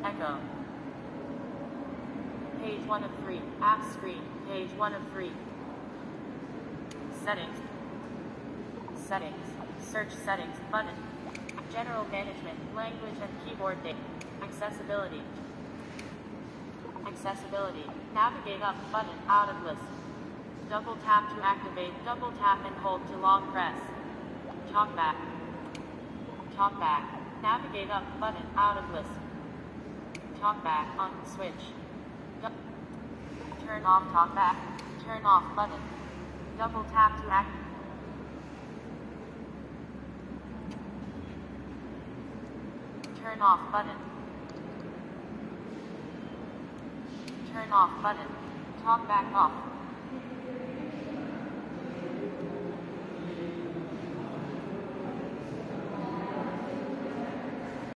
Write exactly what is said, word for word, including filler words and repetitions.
Echo. Page one of three. App screen. Page one of three. Settings. Settings. Search settings button. General management, language and keyboard data. Accessibility. Accessibility. Navigate up button out of list. Double tap to activate. Double tap and hold to long press. Talkback. Talkback. Navigate up button out of list. Talkback on switch. Du Turn off talkback. Turn off button. Double tap to act. Turn off button. Turn off button. Talkback off.